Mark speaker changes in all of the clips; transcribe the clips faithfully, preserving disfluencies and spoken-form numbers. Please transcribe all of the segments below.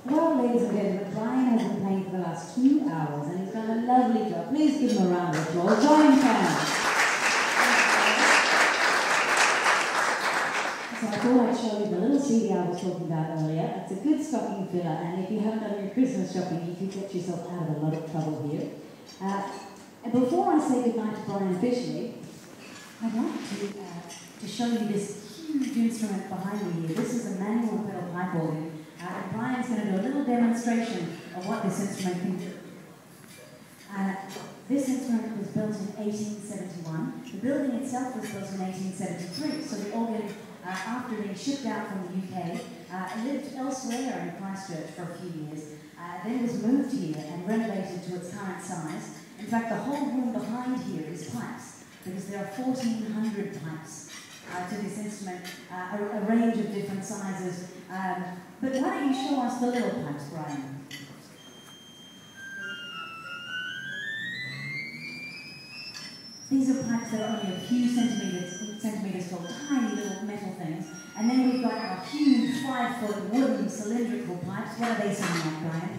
Speaker 1: Well, ladies and gentlemen, Bryan has been playing for the last two hours and he's done a lovely job. Please give him a round of applause. Join fans. So I thought I'd show you the little C D I was talking about earlier. It's a good stocking filler, and if you haven't done your Christmas shopping, you could get yourself out of a lot of trouble here. Uh, and before I say goodnight to Bryan officially, I'd like to, uh, to show you this huge instrument behind me here. This is a manual pedal pipe organ. Uh, and Bryan's going to do a little demonstration of what this instrument can do. Uh, this instrument was built in eighteen seventy-one. The building itself was built in eighteen seventy-three, so the organ, uh, after being shipped out from the U K, uh, lived elsewhere in Christchurch for a few years, uh, then was moved here and renovated to its current size. In fact, the whole room behind here is pipes, because there are fourteen hundred pipes uh, to this instrument, uh, a, a range of different sizes. Um, but why don't you show us the little pipes, Bryan? These are pipes that are only a few centimetres, centimetres tall, tiny little metal things. And then we've got our huge five-foot wooden cylindrical pipes. What are they sound like, Bryan?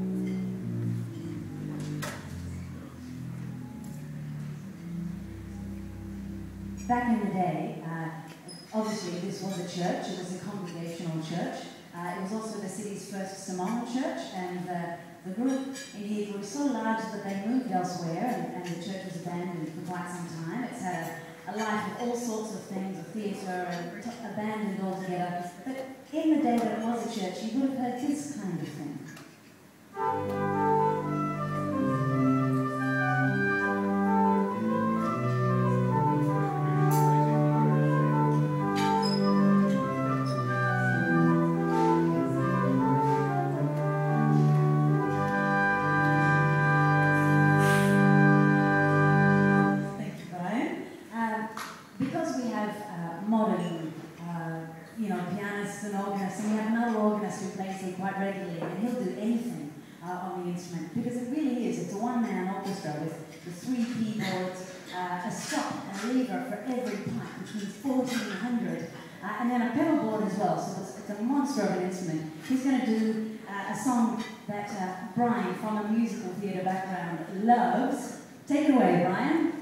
Speaker 1: Back in the day, uh, obviously this was a church, it was a congregational church. Uh, it was also the city's first Samoan church, and uh, the group in here grew so large that they moved elsewhere, and, and the church was abandoned for quite some time. It's had a, a life of all sorts of things, a theatre, and abandoned altogether. But in the day that it was a church, you would have heard this kind of thing. Modern, uh, you know, pianists and organists, and we have another organist who plays here quite regularly, and he'll do anything uh, on the instrument, because it really is, it's a one-man orchestra with, with three keyboards, uh, a stop and a lever for every pipe, which means fourteen hundred, uh, and then a pedal board as well, so it's, it's a monster of an instrument. He's going to do uh, a song that uh, Bryan, from a musical theatre background, loves. Take it away, Bryan.